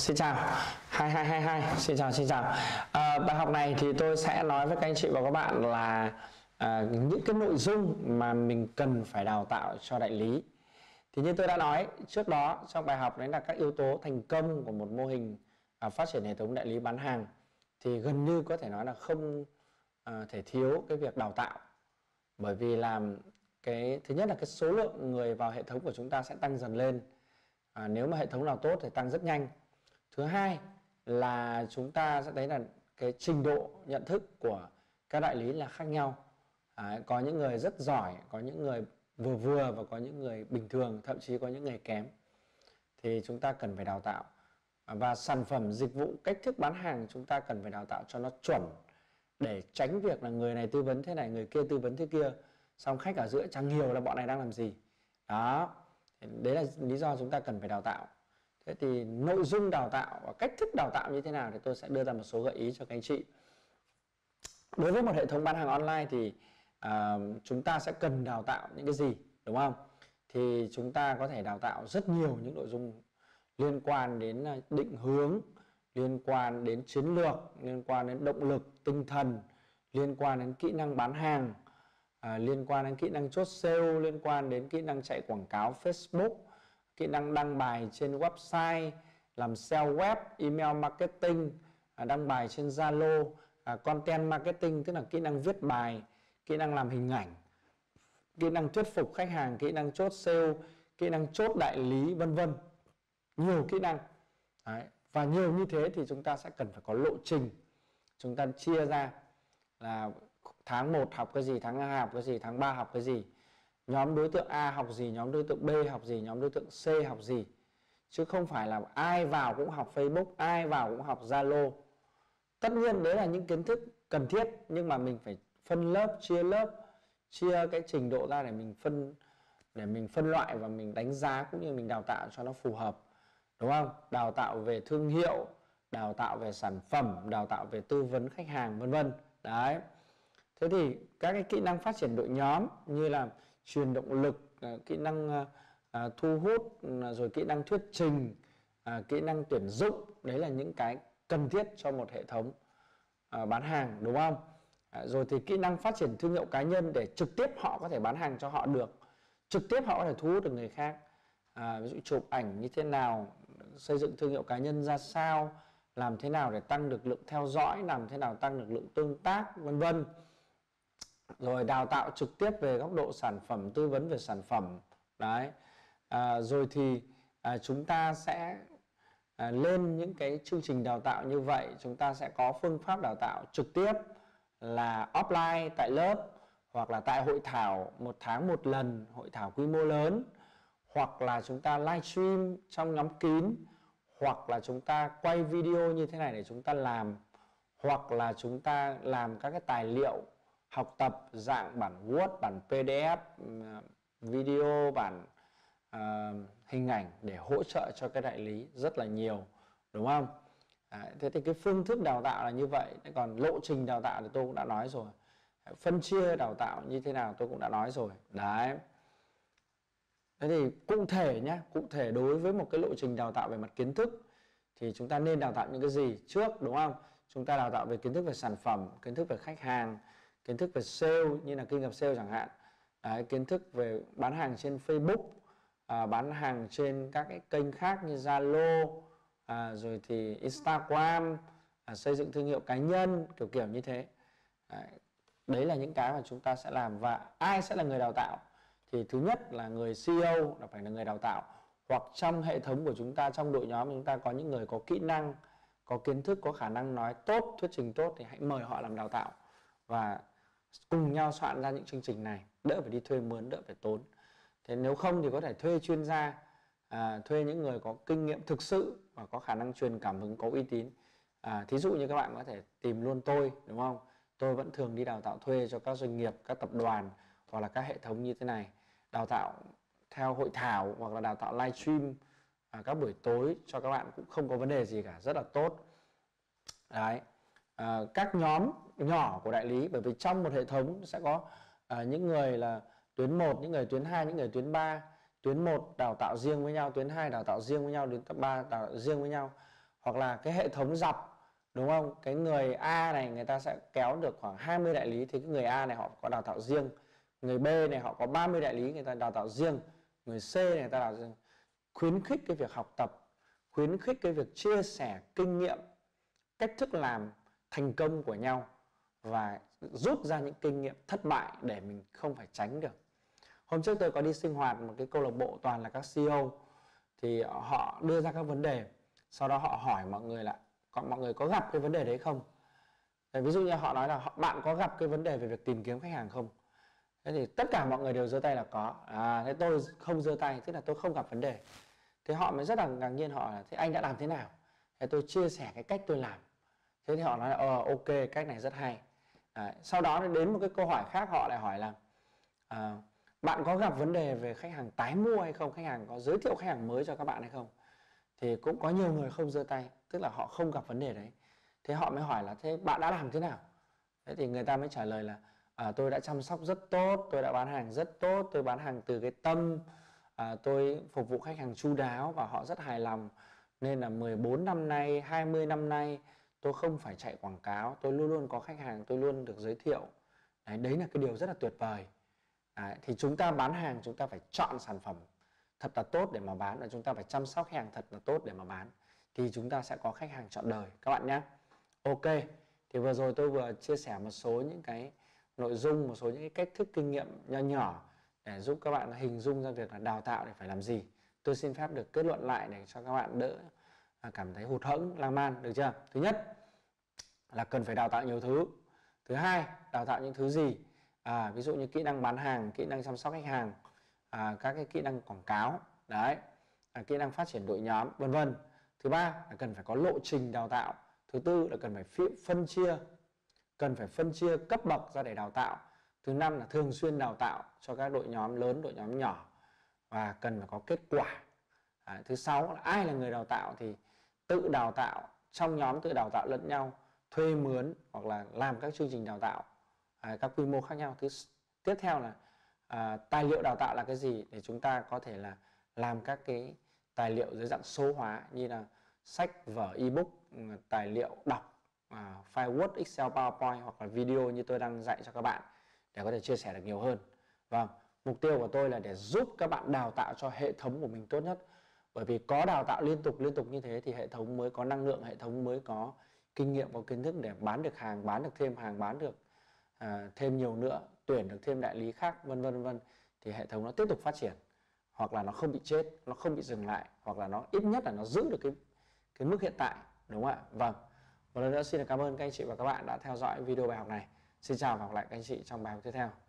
Xin chào 2222, xin chào. Bài học này thì tôi sẽ nói với các anh chị và các bạn là những cái nội dung mà mình cần phải đào tạo cho đại lý. Thì như tôi đã nói trước đó trong bài học, đấy là các yếu tố thành công của một mô hình phát triển hệ thống đại lý bán hàng. Thì gần như có thể nói là không thể thiếu cái việc đào tạo. Bởi vì là cái thứ nhất là cái số lượng người vào hệ thống của chúng ta sẽ tăng dần lên. Nếu mà hệ thống nào tốt thì tăng rất nhanh. Thứ hai là chúng ta sẽ thấy là cái trình độ nhận thức của các đại lý là khác nhau. Có những người rất giỏi, có những người vừa vừa và có những người bình thường, thậm chí có những người kém. Thì chúng ta cần phải đào tạo. Và sản phẩm, dịch vụ, cách thức bán hàng chúng ta cần phải đào tạo cho nó chuẩn, để tránh việc là người này tư vấn thế này, người kia tư vấn thế kia, xong khách ở giữa chẳng hiểu là bọn này đang làm gì. Đó, đấy là lý do chúng ta cần phải đào tạo. Thế thì nội dung đào tạo và cách thức đào tạo như thế nào thì tôi sẽ đưa ra một số gợi ý cho các anh chị. Đối với một hệ thống bán hàng online thì chúng ta sẽ cần đào tạo những cái gì, đúng không? Thì chúng ta có thể đào tạo rất nhiều những nội dung liên quan đến định hướng, liên quan đến chiến lược, liên quan đến động lực, tinh thần, liên quan đến kỹ năng bán hàng, liên quan đến kỹ năng chốt sale, liên quan đến kỹ năng chạy quảng cáo Facebook, kỹ năng đăng bài trên website, làm SEO web, email marketing, đăng bài trên Zalo, content marketing tức là kỹ năng viết bài, kỹ năng làm hình ảnh, kỹ năng thuyết phục khách hàng, kỹ năng chốt sale, kỹ năng chốt đại lý, vân vân. Nhiều kỹ năng. Đấy. Và nhiều như thế thì chúng ta sẽ cần phải có lộ trình. Chúng ta chia ra là tháng 1 học cái gì, tháng 2 học cái gì, tháng 3 học cái gì, nhóm đối tượng A học gì, nhóm đối tượng B học gì, nhóm đối tượng C học gì. Chứ không phải là ai vào cũng học Facebook, ai vào cũng học Zalo. Tất nhiên đấy là những kiến thức cần thiết, nhưng mà mình phải phân lớp, chia cái trình độ ra để mình phân loại và mình đánh giá cũng như mình đào tạo cho nó phù hợp. Đúng không? Đào tạo về thương hiệu, đào tạo về sản phẩm, đào tạo về tư vấn khách hàng, vân vân. Đấy. Thế thì các cái kỹ năng phát triển đội nhóm như là truyền động lực, kỹ năng thu hút, rồi kỹ năng thuyết trình, kỹ năng tuyển dụng, đấy là những cái cần thiết cho một hệ thống bán hàng, đúng không? Rồi thì kỹ năng phát triển thương hiệu cá nhân để trực tiếp họ có thể bán hàng cho họ được, trực tiếp họ có thể thu hút được người khác. Ví dụ chụp ảnh như thế nào, xây dựng thương hiệu cá nhân ra sao, làm thế nào để tăng được lượng theo dõi, làm thế nào tăng được lượng tương tác, vân vân. Rồi đào tạo trực tiếp về góc độ sản phẩm, tư vấn về sản phẩm. Đấy. Rồi thì chúng ta sẽ lên những cái chương trình đào tạo như vậy. Chúng ta sẽ có phương pháp đào tạo trực tiếp là offline tại lớp, hoặc là tại hội thảo 1 tháng 1 lần, hội thảo quy mô lớn, hoặc là chúng ta livestream trong nhóm kín, hoặc là chúng ta quay video như thế này để chúng ta làm, hoặc là chúng ta làm các cái tài liệu học tập dạng bản Word, bản PDF, video, bản hình ảnh để hỗ trợ cho cái đại lý rất là nhiều, đúng không? Thế thì cái phương thức đào tạo là như vậy. Còn lộ trình đào tạo thì tôi cũng đã nói rồi, phân chia đào tạo như thế nào tôi cũng đã nói rồi. Đấy. Thế thì cụ thể nhé, cụ thể đối với một cái lộ trình đào tạo về mặt kiến thức thì chúng ta nên đào tạo những cái gì trước, đúng không? Chúng ta đào tạo về kiến thức về sản phẩm, kiến thức về khách hàng, kiến thức về sale như là kinh nghiệm sale chẳng hạn. Đấy, kiến thức về bán hàng trên Facebook, bán hàng trên các cái kênh khác như Zalo, rồi thì Instagram, xây dựng thương hiệu cá nhân, kiểu như thế. Đấy là những cái mà chúng ta sẽ làm. Và ai sẽ là người đào tạo? Thì thứ nhất là người CEO là phải là người đào tạo, hoặc trong hệ thống của chúng ta, trong đội nhóm chúng ta có những người có kỹ năng, có kiến thức, có khả năng nói tốt, thuyết trình tốt thì hãy mời họ làm đào tạo và cùng nhau soạn ra những chương trình này, đỡ phải đi thuê mướn, đỡ phải tốn. Thế nếu không thì có thể thuê chuyên gia, thuê những người có kinh nghiệm thực sự và có khả năng truyền cảm hứng, có uy tín. Thí dụ như các bạn có thể tìm luôn tôi, đúng không? Tôi vẫn thường đi đào tạo thuê cho các doanh nghiệp, các tập đoàn hoặc là các hệ thống như thế này, đào tạo theo hội thảo hoặc là đào tạo livestream các buổi tối cho các bạn cũng không có vấn đề gì cả, rất là tốt. Đấy. Các nhóm nhỏ của đại lý, bởi vì trong một hệ thống sẽ có những người là tuyến 1, những người tuyến 2, những người tuyến 3. Tuyến 1 đào tạo riêng với nhau, tuyến 2 đào tạo riêng với nhau, tuyến 3 đào tạo riêng với nhau. hoặc là cái hệ thống dọc, đúng không? Cái người A này người ta sẽ kéo được khoảng 20 đại lý, thì cái người A này họ có đào tạo riêng. Người B này họ có 30 đại lý, người ta đào tạo riêng. Người C này người ta đào tạo riêng. Khuyến khích cái việc học tập, khuyến khích cái việc chia sẻ kinh nghiệm, cách thức làm thành công của nhau, và rút ra những kinh nghiệm thất bại để mình không phải tránh được. Hôm trước tôi có đi sinh hoạt một cái câu lạc bộ toàn là các CEO, thì họ đưa ra các vấn đề, sau đó họ hỏi mọi người là mọi người có gặp cái vấn đề đấy không. Ví dụ như họ nói là bạn có gặp cái vấn đề về việc tìm kiếm khách hàng không. Thế thì tất cả mọi người đều giơ tay là có. Thế tôi không giơ tay, tức là tôi không gặp vấn đề. Thế họ mới rất là ngạc nhiên, họ là thế anh đã làm thế nào? Thế tôi chia sẻ cái cách tôi làm. Thế thì họ nói là ok, cách này rất hay. Sau đó đến một cái câu hỏi khác, họ lại hỏi là bạn có gặp vấn đề về khách hàng tái mua hay không? Khách hàng có giới thiệu khách hàng mới cho các bạn hay không? Thì cũng có nhiều người không giơ tay, tức là họ không gặp vấn đề đấy. Thế họ mới hỏi là thế bạn đã làm thế nào? Thế thì người ta mới trả lời là tôi đã chăm sóc rất tốt, tôi đã bán hàng rất tốt, tôi bán hàng từ cái tâm, tôi phục vụ khách hàng chu đáo và họ rất hài lòng. Nên là 14 năm nay, 20 năm nay tôi không phải chạy quảng cáo, tôi luôn luôn có khách hàng, tôi luôn được giới thiệu. Đấy là cái điều rất là tuyệt vời. Thì chúng ta bán hàng, chúng ta phải chọn sản phẩm thật là tốt để mà bán, và chúng ta phải chăm sóc khách hàng thật là tốt để mà bán, thì chúng ta sẽ có khách hàng trọn đời các bạn nhé. Ok, thì vừa rồi tôi vừa chia sẻ một số những cái nội dung, một số những cái cách thức kinh nghiệm nho nhỏ để giúp các bạn hình dung ra việc là đào tạo để phải làm gì. Tôi xin phép được kết luận lại để cho các bạn đỡ cảm thấy hụt hẫng, lan man, được chưa? Thứ nhất là cần phải đào tạo nhiều thứ. Thứ hai, đào tạo những thứ gì? Ví dụ như kỹ năng bán hàng, kỹ năng chăm sóc khách hàng, các cái kỹ năng quảng cáo, đấy, kỹ năng phát triển đội nhóm, vân vân. Thứ ba là cần phải có lộ trình đào tạo. Thứ tư là cần phải phân chia cấp bậc ra để đào tạo. Thứ năm là thường xuyên đào tạo cho các đội nhóm lớn, đội nhóm nhỏ, và cần phải có kết quả. Thứ sáu là ai là người đào tạo thì tự đào tạo, trong nhóm tự đào tạo lẫn nhau, thuê mướn hoặc là làm các chương trình đào tạo các quy mô khác nhau. Tiếp theo là tài liệu đào tạo là cái gì, để chúng ta có thể là làm các cái tài liệu dưới dạng số hóa như là sách, vở, ebook, tài liệu đọc, file Word, Excel, PowerPoint, hoặc là video như tôi đang dạy cho các bạn để có thể chia sẻ được nhiều hơn. Vâng, mục tiêu của tôi là để giúp các bạn đào tạo cho hệ thống của mình tốt nhất. Bởi vì có đào tạo liên tục như thế thì hệ thống mới có năng lượng, hệ thống mới có kinh nghiệm, có kiến thức để bán được hàng, bán được thêm hàng, bán được thêm nhiều nữa, tuyển được thêm đại lý khác, vân vân, thì hệ thống nó tiếp tục phát triển, hoặc là nó không bị chết, nó không bị dừng lại, hoặc là nó ít nhất là nó giữ được cái mức hiện tại, đúng không ạ? Vâng, một lần nữa xin cảm ơn các anh chị và các bạn đã theo dõi video bài học này. Xin chào và hẹn gặp lại các anh chị trong bài học tiếp theo.